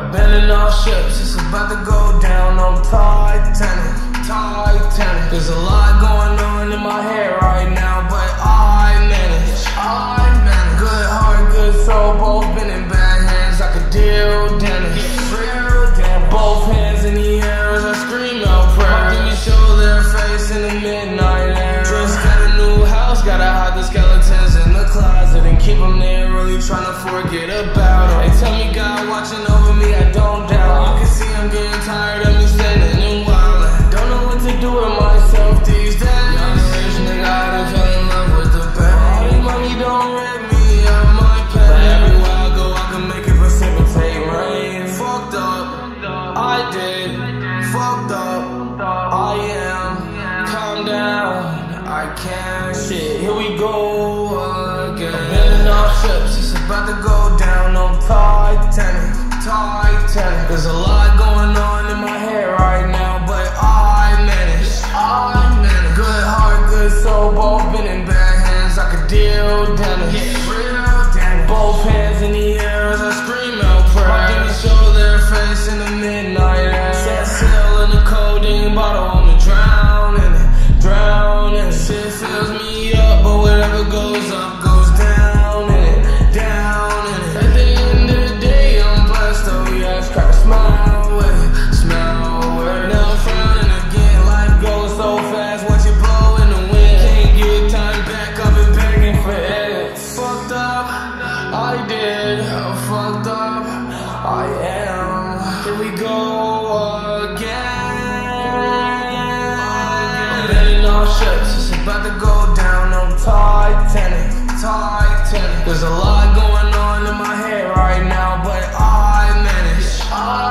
Abandoning all ships, it's about to go down on Titanic. There's a lot going on in my head right now, but I manage. Good heart, good soul, both been in bad hands. I could deal damage. Both hands in the air as I scream out prayer. Give me show their face in the midnight air. Just got a new house, gotta hide the skeletons in the closet and keep them there, really trying to forget about them. They tell me God watching over me, I don't doubt. You can see I'm getting tired of me standing and wildin'. Don't know what to do with myself these days. Young rich nigga, I done fell in love with the bag. Hey, mommy, don't rip me out my pain. But everywhere I go, I can make it precipitate rain. Fucked up, I did. Fucked up, I am. Calm down, I can't. Shit, here we go again. Abandoning all ships, it's about to go down on Titanic. There's a lot going on in my head right now, but I manage. Good heart, good soul, both been in bad hands. I could deal damage. Both hands in the air as I scream out prayer. Give me show their face in the midnight air. Set sail in the codeine bottle, I'm drowning. Shit fills me up, but whatever goes up goes down in it. At the end of the day, I'm blessed, oh yes, crack a smile with it. Now I'm frowning again, life goes so fast, watch it blow in the wind. Can't get time back, I've been begging for it. Fucked up, I did. Fucked up, I am. Here we go again. Abandoning all ships, it's about to go down on Titanic. There's a lot going on in my head right now, but I manage.